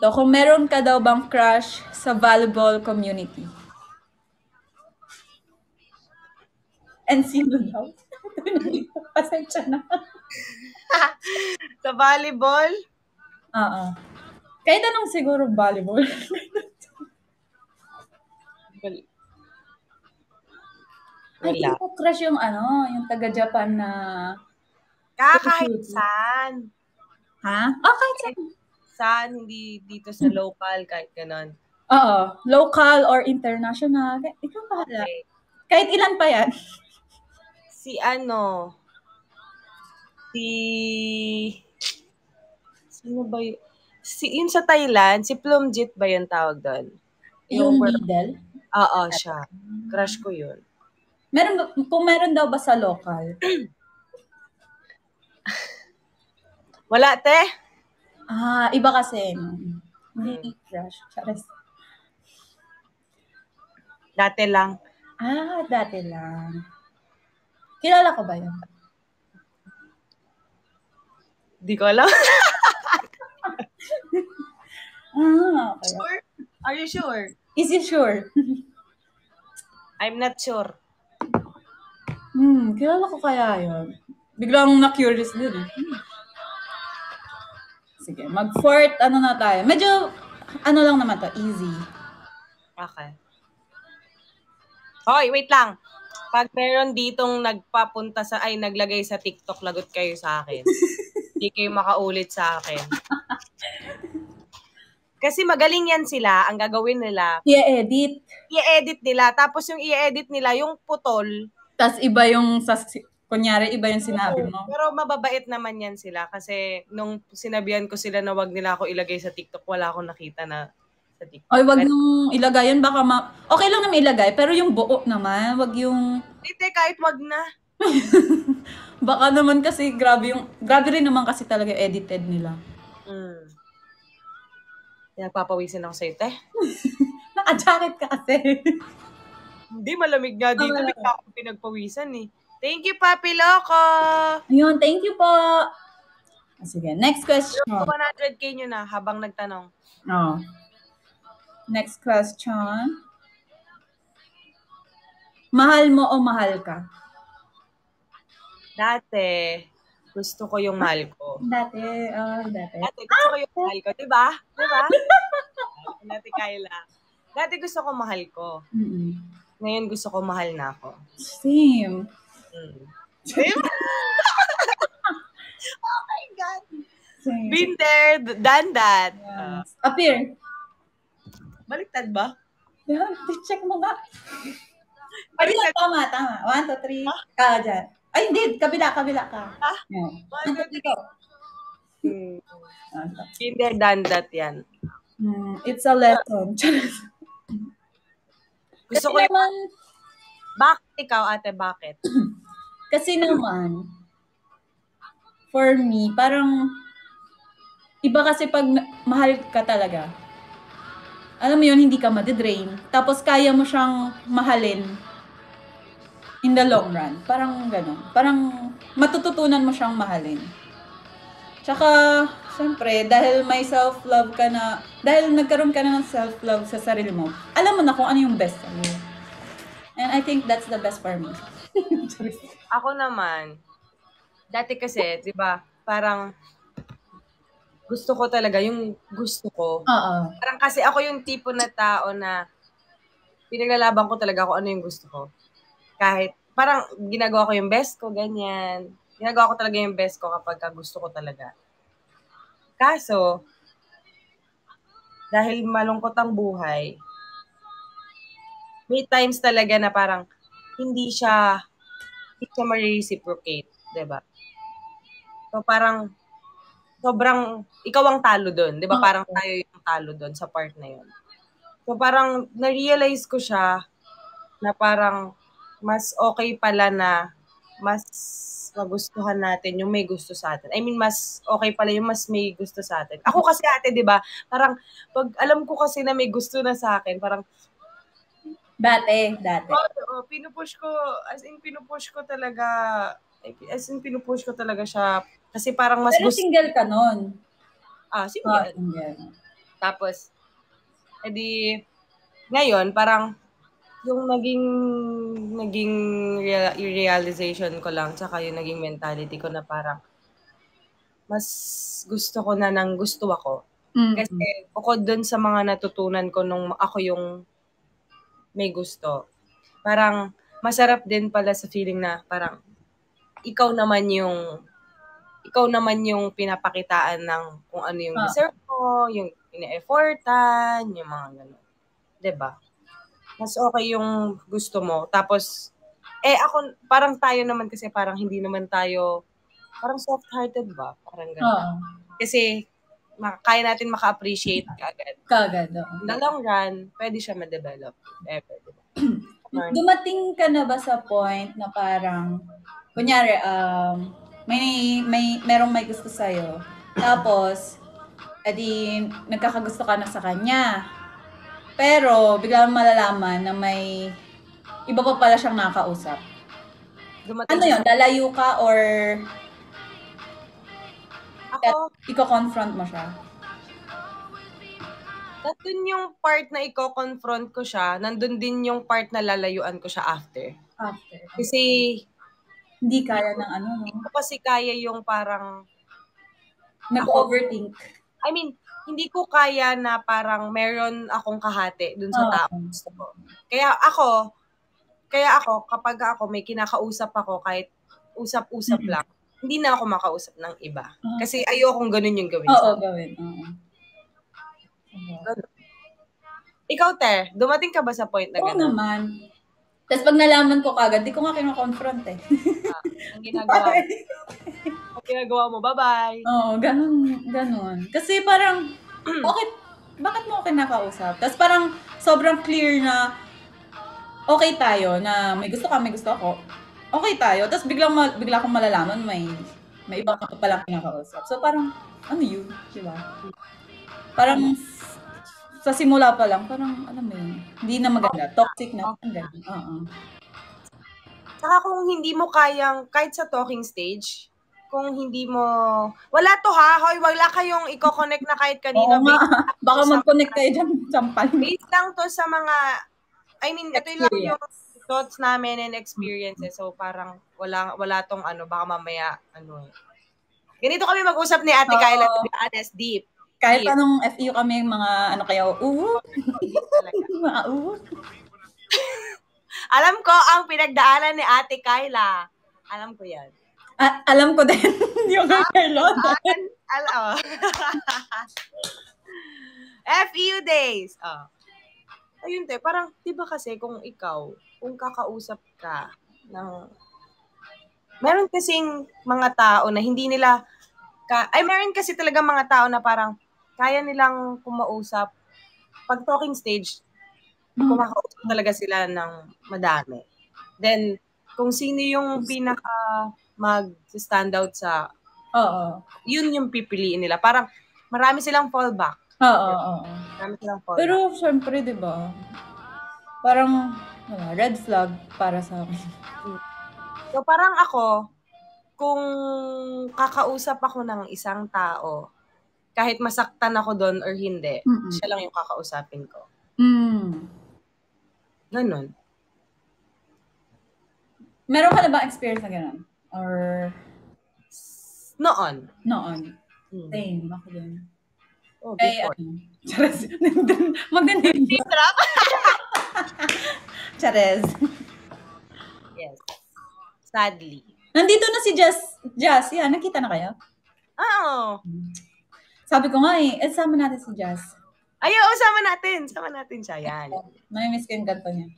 dito, kung meron ka daw bang crush sa volleyball community? And sino daw? Pasensya na. Sa volleyball? Oo. Kahit anong siguro volleyball. Ay, hindi Wala. ko crush yung yung taga-Japan na... Kahit saan. Ha? Oh, kahit saan. Saan, hindi dito sa local, kahit ganon. Oo. Local or international. Ikaw bahala. Okay. Kahit ilan pa yan. Si sino ba yun? Yun sa Thailand, si Plumjit ba yung tawag doon? Yung middle? Oo, siya. Crush ko yun. Kung meron daw ba sa local? Wala, te. Iba kasi. Hindi crush. Charis. Dati lang. Dati lang. Kilala ko ba yun? Di ko alam. Okay. Sure? Are you sure? Is you sure? I'm not sure. Kilala ko kaya yun. Biglang na-curious din eh. Sige, mag-fourth na tayo. Medyo, lang naman to, easy. Okay. Hoy, wait lang. Pag meron ditong naglagay sa TikTok, lagot kayo sa akin. Hindi kayo makaulit sa akin. Kasi magaling yan sila, ang gagawin nila. I-edit nila. Tapos yung i-edit nila, yung putol. Tapos iba yung, kunyari, iba yung sinabi mo. Pero mababait naman yan sila. Kasi nung sinabihan ko sila na wag nila ako ilagay sa TikTok, wala akong nakita na sa TikTok. Ay, wag yung ilagay yun. Baka okay lang naman ilagay, pero yung buo naman, wag yung... Hindi, kahit wag na. Baka naman kasi grabe rin naman kasi talaga edited nila. Nagpapawisin ako sa'yo, te. Naka-jacket ka kasi. Hindi, malamig nga dito. Bigla akong pinagpawisan eh. Thank you, Papi Loco! Ayun, thank you po. Sige, next question. 100K nyo na habang nagtanong. Next question. Mahal mo o mahal ka? Dati, gusto ko yung mahal ko. Dati. Dati gusto ko yung mahal ko. Diba? Dati, Kyla. Dati gusto ko mahal ko. Ngayon gusto ko mahal na ako. Same. Same? Oh my God. Same. Been there, done that. Yes. Appear. Baliktad ba? Yeah, check mo nga. Baliktad. Tama. 1, 2, 3. Dyan. Ay, hindi. Kabila ka. 1, 2, 3. Been there, done that yan. It's a lesson. Gusto ko naman, bakit ikaw, ate, bakit? Kasi naman, for me, parang, iba kasi pag mahal ka talaga, alam mo yun, hindi ka madidrain. Tapos kaya mo siyang mahalin in the long run. Parang gano'n. Parang matututunan mo siyang mahalin. Tsaka, syempre, dahil may self-love ka na, dahil nagkaroon ka na ng self-love sa sarili mo, alam mo na kung ano yung best sa'yo. And I think that's the best for me. Ako naman, dati kasi, di ba, parang gusto ko talaga yung gusto ko. Parang kasi ako yung tipo na tao na pinaglalaban ko talaga kung ano yung gusto ko. Kahit, parang ginagawa ko yung best ko, ganyan. Ginagawa ko talaga yung best ko kapag gusto ko talaga. Kaso, dahil malungkot ang buhay, may times talaga na parang hindi siya ma-reciprocate, diba? So parang, sobrang, ikaw ang talo doon, diba? Parang tayo yung talo doon sa part na yun. So parang, na-realize ko siya na parang, mas okay pala na, mas magustuhan natin yung may gusto sa atin. I mean, mas okay pala yung mas may gusto sa atin. Ako kasi ate, di ba? Parang, pag alam ko kasi na may gusto na sa akin, parang, Dati. Pinupush ko talaga siya. Kasi parang mas pero gusto. Pero single ka nun? Single. Tapos, edi, ngayon, parang, yung naging realization ko lang, tsaka yung naging mentality ko na parang, mas gusto ko na ng gusto ako. Kasi, bukod dun sa mga natutunan ko nung ako yung may gusto, parang, masarap din pala sa feeling na parang, ikaw naman yung pinapakitaan ng kung ano yung deserve ko, yung ine-effortan, yung mga gano'n. 'Di ba? Mas okay yung gusto mo. Tapos, ako, parang tayo naman kasi parang hindi naman tayo, parang soft-hearted ba? Parang gano'n. Kasi, kaya natin maka-appreciate kaagad. Kagad, In the long run, pwede siya ma-develop. Diba? Dumating ka na ba sa point na parang, kunyari, merong may gusto sa'yo, tapos, edi, nagkakagusto ka na sa kanya, pero, biglang malalaman na may iba pa pala siyang nakakausap. Ano yun? Lalayo ka or iko-confront mo siya? Nandun yung part na i-confront ko siya, nandun din yung part na lalayuan ko siya after. Kasi, hindi kaya ng ano, no? Hindi ko kasi kaya yung parang, nag-overthink. I mean, hindi ko kaya na parang meron akong kahati dun sa tao gusto ko. Kaya ako, kapag ako may kinakausap ako, kahit usap-usap lang, hindi na ako makausap ng iba. Kasi ayokong ganun yung gawin sa akin. Gawin. Ikaw, Te, dumating ka ba sa point na ganun? Oo naman. Tapos pag nalaman ko kagad, di ko nga kino-confront eh. Ang ginagawa mo? Ang ginagawa mo, bye-bye. Oo, ganun. Kasi parang, bakit mo ako kinakausap? Tapos parang sobrang clear na okay tayo, na may gusto ka, may gusto ako. Okay tayo. Tapos bigla akong malalaman may iba ka pa palang kinakausap. So parang, ano yun? Diba? Parang, sa simula pa lang, parang, alam mo yun, hindi na maganda. Toxic na. Saka kung hindi mo kayang, kahit sa talking stage, kung hindi mo, wala to ha, hoy, wala kayong i-connect na kahit kanino. Oo nga, baka mag-connect kayo dyan, sampal. Based lang to sa mga, I mean, ito lang yung thoughts namin and experiences. So parang wala tong ano, baka mamaya, ganito kami mag-usap ni Ate Kyla, to be honest, deep. Kahit anong FU kami, mga ano kayo, mga Alam ko ang pinagdaanan ni Ate Kyla. Alam ko yan. Alam ko din. Yung Kyla. FU days. Ayun, Te, parang, di ba kasi kung kakausap ka ng, meron kasing mga tao na hindi nila, meron kasi talaga mga tao na parang, kaya nilang kumausap, pag talking stage, kumakausap talaga sila ng madami. Then, kung sino yung pinaka mag-stand out sa, yun yung pipiliin nila. Parang, marami silang fallback. Marami silang fallback. Pero, syempre, di ba? Parang, red flag para sa akin. So, parang ako, kung kakausap ako ng isang tao, kahit masaktan ako doon or hindi, siya lang yung kakausapin ko. Ganon. Meron ka na ba experience na ganon? Or? Noon. Same, ako din. Before. Chares. Mag-name drop. Chares. Yes. Sadly. Nandito na si Jazz. Yan, nakita na kayo? Oo. Sabi ko nga sama natin si Jazz. Ay, oo, sama natin siya. Yan. Namimiss ko yung kanto niya.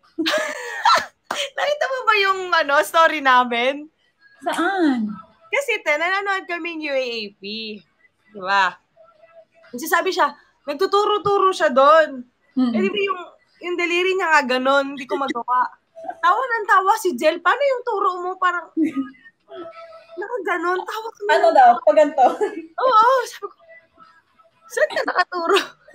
Nakita mo ba yung story namin? Saan? Kasi nanonood kami ng UAAP. Diba? Kasi sabi siya, nagtuturo-turo siya doon. Di ba yung deliri niya nga ganon, hindi ko magawa. Tawa ng tawa si Jel. Paano yung turo mo? Parang, nakaganon. Tawa ka ano daw? Pag ganito? Oo. Sabi ko, saan ka nakaturo?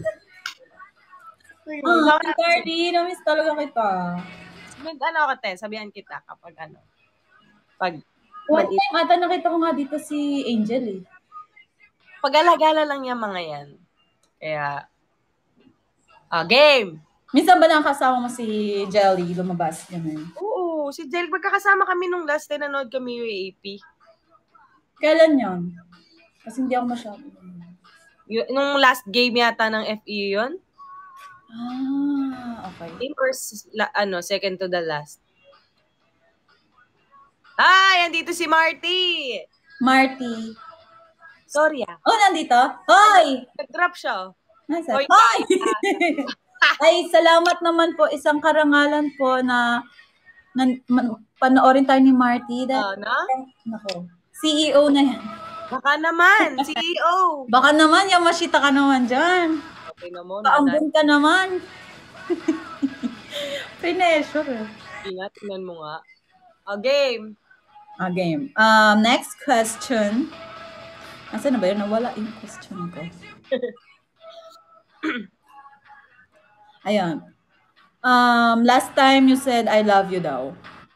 Cardi, namiss talaga kita. Sabihan kita kapag one time ata nakita ko nga dito si Angel eh. Pag-alagala lang yung mga yan. Kaya, game! Minsan ba nakakasama mo si Jelly lumabas? Ganun. Oo, si Jel, magkakasama kami nung last time nanood kami UAP. Kailan yon? Kasi hindi ako masyado. Nung last game yata ng FEU yun? Okay. Game or second to the last? Ay, andito si Marty! Marty. Sorry Oh, nandito? Hoy! Nag-drop siya. Nasa? Hoy! Hoy! Ay, salamat naman po. Isang karangalan po na panoorin tayo ni Marty. Nako. CEO na yan. Baka naman, CEO. Baka naman, Yamashita ka naman dyan. Okay naman. Kaambon ka naman. Pressure. Tingnan mo nga. Game. Game. Next question. Nasaan na ba yun? Nawala yung question ko. Ayan. Last time you said, I love you daw.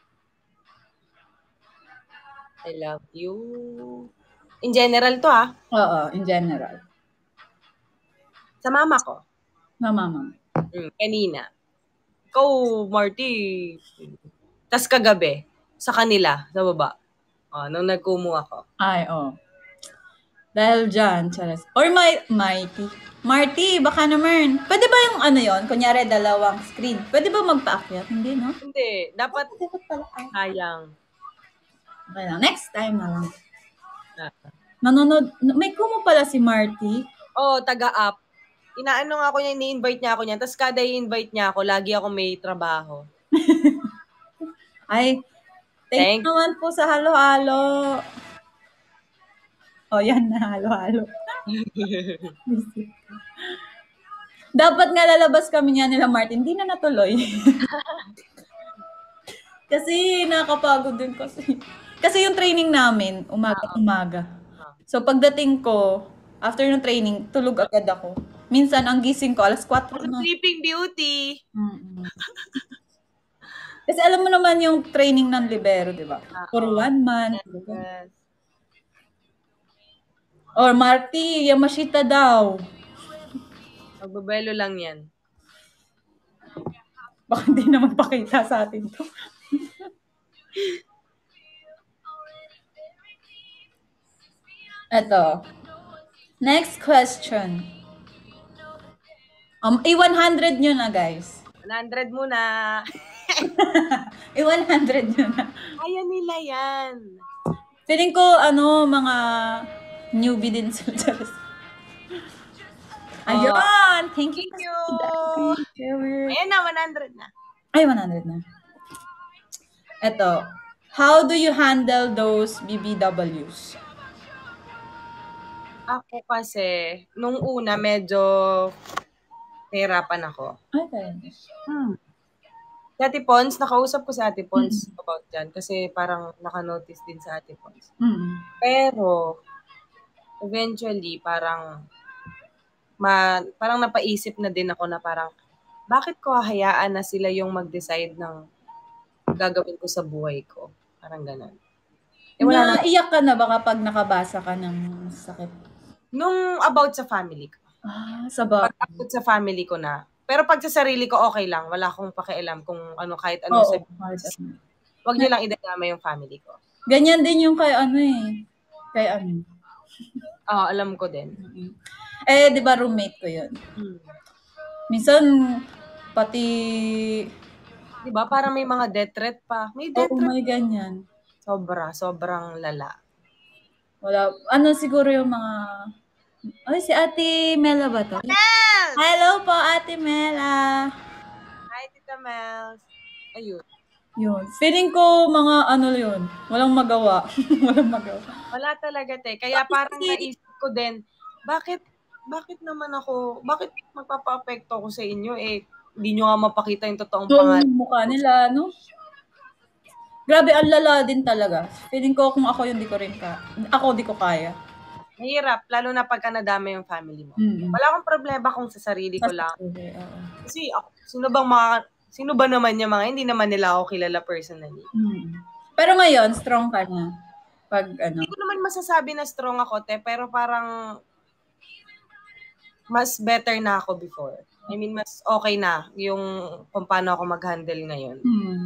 I love you. In general to Oo, in general. Sa mama ko. Na mama. Kanina. Ikaw, Marty. Tas kagabi. Sa kanila, sa baba. Nung nagkumu ako. Ay, Dahil dyan, charas. Or Marty, baka naman. Pwede ba yung yon? Kunyari, dalawang screen. Pwede ba magpaakyat? Hindi, no? Hindi. Dapat sayang. Okay lang. Next time na lang. Nanonood. May kumu pala si Marty. Taga-up. Inaano nga ako niya, ni-invite niya ako niyan. Tapos kada i-invite niya ako, lagi ako may trabaho. Ay, thank you naman po sa halo-halo. Yan na, halo-halo. Dapat nga lalabas kami niya nila Martin. Hindi na natuloy. Kasi nakakapagod din kasi. Kasi yung training namin, umaga. So pagdating ko, after ng training, tulog agad ako. Minsan, ang gising ko, alas 4 na. Sleeping Beauty. Kasi alam mo naman yung training ng libero, di ba? For 1 month. Yes. Or Marty, Yamashita daw. Magbabelo lang yan. Baka hindi naman pakita sa atin to. Eto. Next question. 100 nyo na, guys. 100 muna. 100 nyo na. Kaya nila yan. Feeling ko, mga newbie din sila. Ayun! Thank you. Ayan na, 100 na. Ay, 100 na. Eto. How do you handle those BBWs? Ako kasi, nung una, medyo nahirapan ako. Okay. Si Ate Pons, nakausap ko si Ate Pons about dyan kasi parang nakanotice din sa Ate Pons. Pero, eventually, parang napaisip na din ako na parang, bakit ko hahayaan na sila yung mag-decide ng gagawin ko sa buhay ko? Parang ganun. Naiyak ka na ba kapag nakabasa ka ng sakit? Nung about sa family ko. Sa bagay. Pag about sa family ko na. Pero pag sa sarili ko, okay lang. Wala akong pakialam kung kahit ano sabihin. Huwag niyo lang idadama yung family ko. Ganyan din yung kay Kay alam ko din. Di ba roommate ko yun? Minsan, pati... Di ba? Parang may mga death threat pa. May death threat. May ganyan. Sobrang lala. Wala. Siguro yung mga... si Ate Mela ba to? Mels! Hello po, Ate Mela. Hi, Tita Mels. Ayun. Yun. Feeling ko yun. Walang magawa. Wala talaga, te. Kaya parang naisip ko din, bakit naman ako, bakit magpapa-apekto ko sa inyo? Hindi nyo nga mapakita yung totoong pangalan. Yung mukha nila, no? Grabe, ang lala din talaga. Feeling ko kung ako yun, di ko kaya. Mahirap, lalo na pagka nadama yung family mo. Wala akong problema kung sa sarili ko lang. Kasi sino ba naman yung hindi naman nila ako kilala personally. Pero ngayon, strong ka na. Hindi ko naman masasabi na strong ako, te, pero parang mas better na ako before. I mean, mas okay na yung kung paano ako mag-handle ngayon.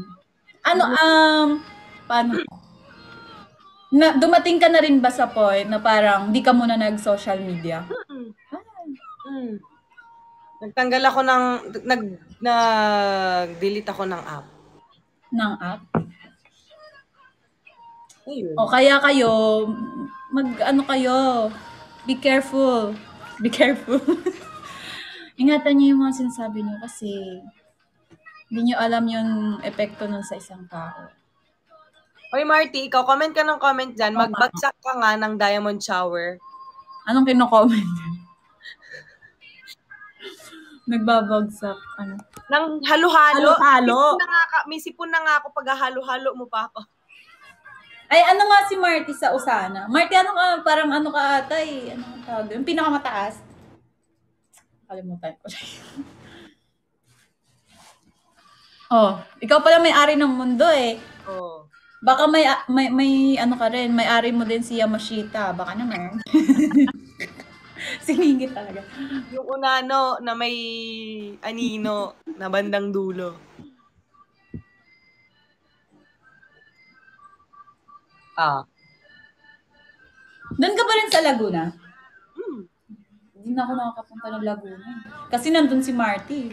Paano? Dumating ka na rin ba sa point na parang di ka muna nag-social media? Nagtanggal ako nag-delete ako ng app. Ng app? Ayun. O kaya kayo, be careful. Be careful. Ingatan niyo yung mga sinasabi niyo kasi hindi niyo alam yung epekto nun sa isang tao. Hoy Marty, ikaw comment ka ng comment dyan. Magbagsak ka nga ng diamond shower. Anong kino-comment? Nagbabagsak. Ano? Ng halo-halo. Halo-halo. May sipon na nga ako pag halo-halo mo pa ako. Ay, ano nga si Marty sa Usana? Marty, parang ano ka ata eh. Ano ka tawag? Yung pinakamataas. Kalimutan ko. Oh, ikaw pala may-ari ng mundo eh. Oh. Baka may ano ka rin, may-ari mo din si Yamashita. Baka naman. Siningit talaga. Yung unano na may anino na bandang dulo. Doon ka pa rin sa Laguna? Hindi na ako nakakapunta ng Laguna. Kasi nandun si Marty.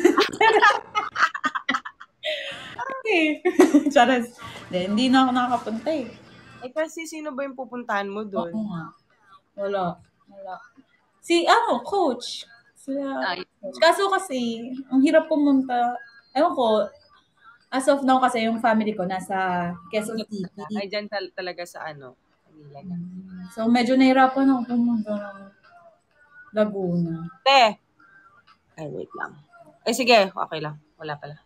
Charas. Hindi na ako nakakapunta eh. Eh kasi sino ba yung pupuntahan mo doon? Oo nga. Wala. Coach. Kaso kasi, ang hirap pumunta. Ewan ko, as of now kasi yung family ko nasa Quezon City. Ay, dyan talaga sa Manila na. So, medyo nahirapan ako pumunta ng Laguna. Ay, wait lang. Sige, okay lang. Wala pala.